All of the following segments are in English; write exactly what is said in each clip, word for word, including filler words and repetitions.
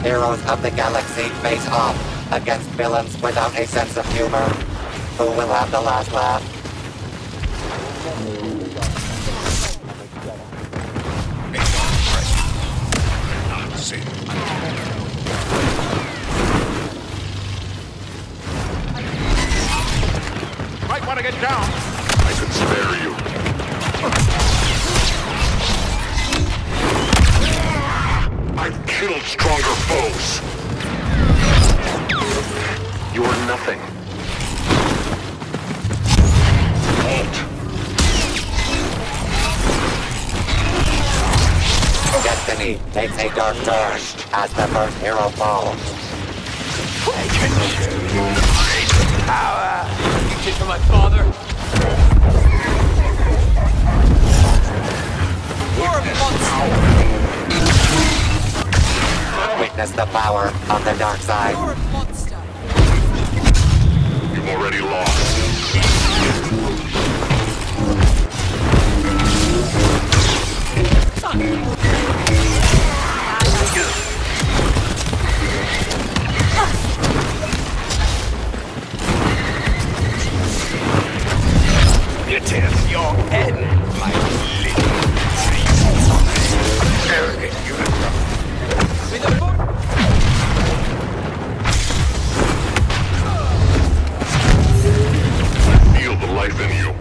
Heroes of the galaxy face off against villains without a sense of humor. Who will have the last laugh? Might want to get down. I could spare you. I've killed stronger foes. You are nothing. Halt. Destiny takes a dark turn as the first hero falls. I can show you great power. You did for my father. You're a monster. Witness the power of the dark side. You're a monster. You've already lost. It is your end, my little arrogant unicorn. With a book. I feel the life in you.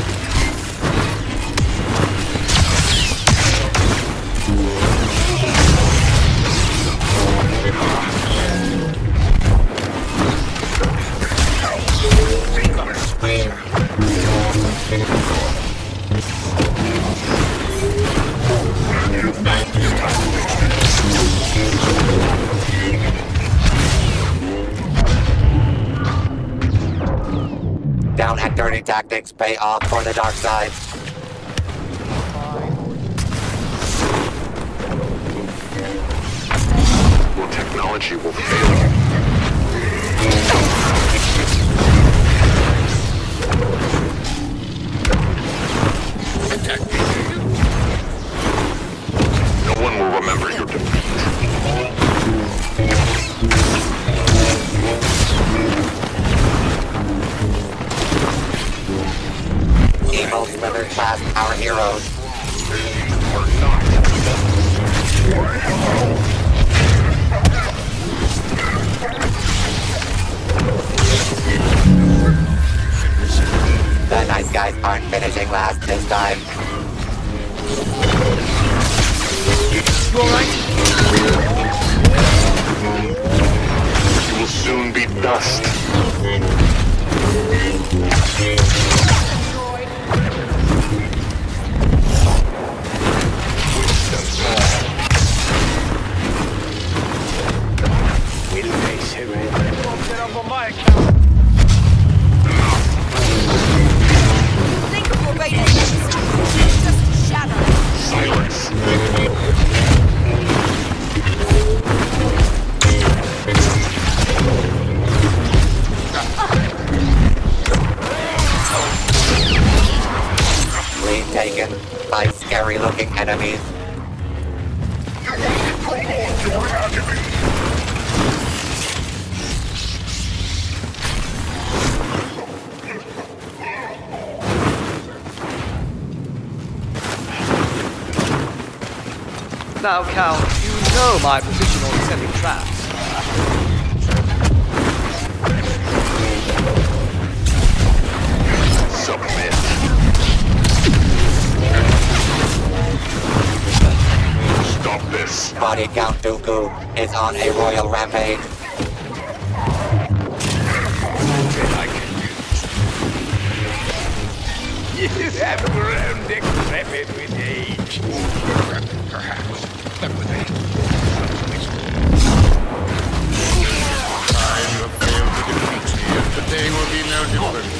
Down and dirty tactics pay off for the dark side. Your technology will fail you. No one will remember your defeat. Evil slithered past our heroes. Or not. The nice guys aren't finishing last this time. You alright? You will soon be dust. Will they surrender? Don't get up on my account. Think of your radiation. It's just a shadow. Silence. Lead taken by scary-looking enemies. Now, Cal, you know my position on setting traps. Submit. Stop this. Body Count Dooku is on a royal rampage. You have grown decrepit with age. Perhaps. But with age. Time you have failed to defeat me, and today will be no different.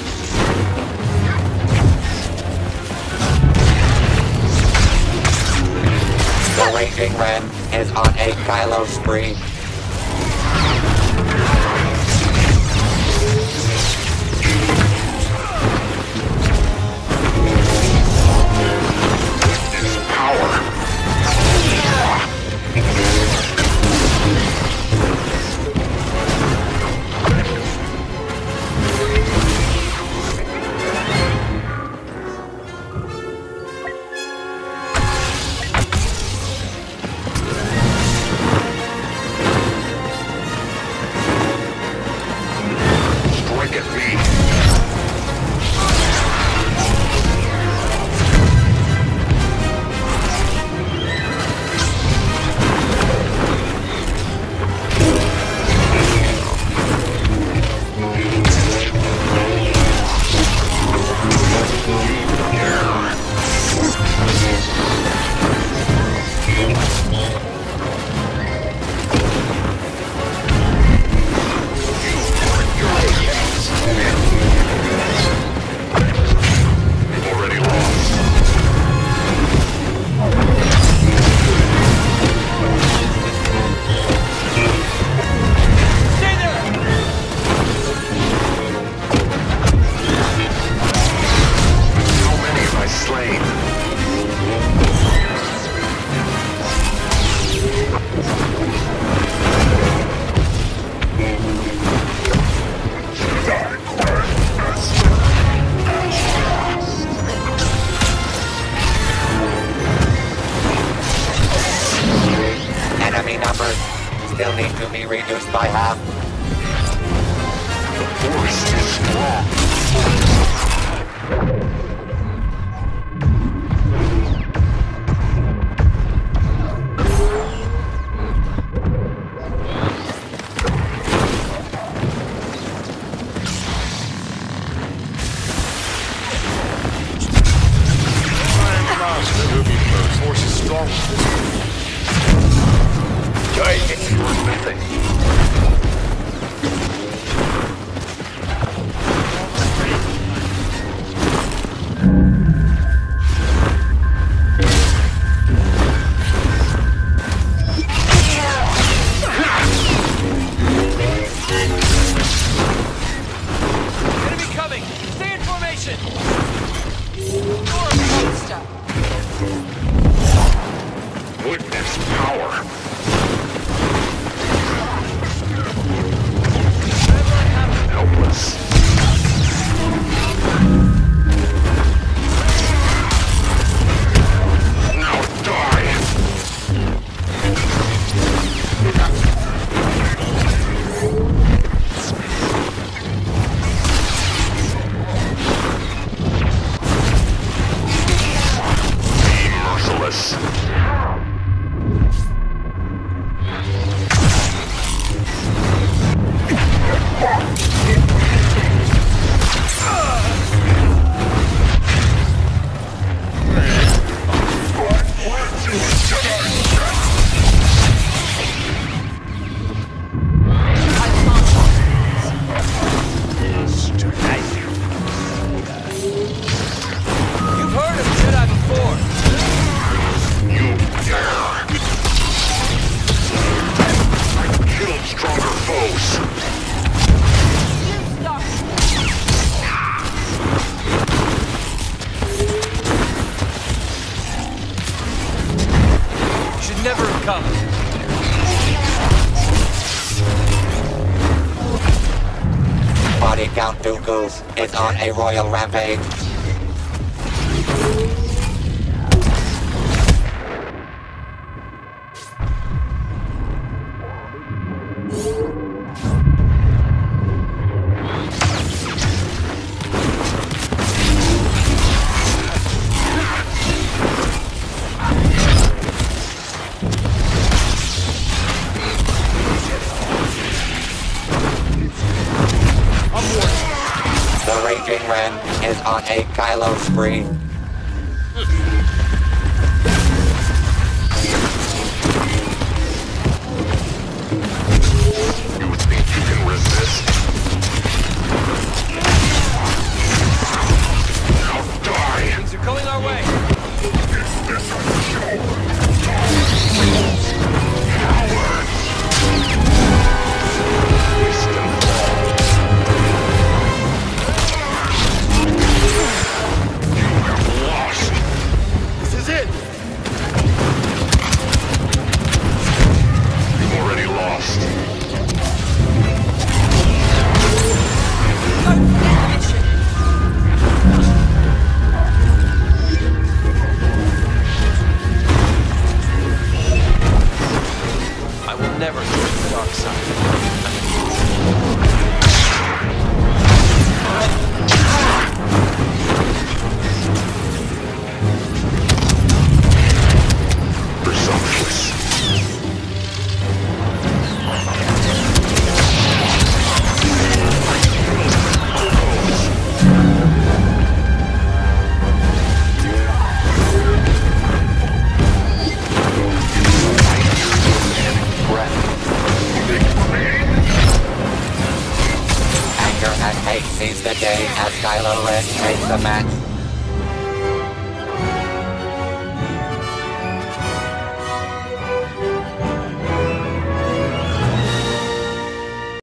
The Raging Red is on a Kylo spree. numbers still need to be reduced by half. The force is strong. Force is strong with this one. It's your method. Enemy coming! Stay in formation! You're a monster. Witness power. Helpless. Now die. Be merciless. You've heard of Jedi before! You dare! I killed stronger foes. You stop. You should never have come. Body count Dooku's is on a royal rampage. The Raging Ren is on a Kylo spree. You think you can resist? Now die! Things are going our way. Is this a show? Cowards! Waste and fall. You have lost. This is it! You've already lost. I will never join the dark side. Presumptuous. Anger and hate seize the day as Kylo Ren takes the match.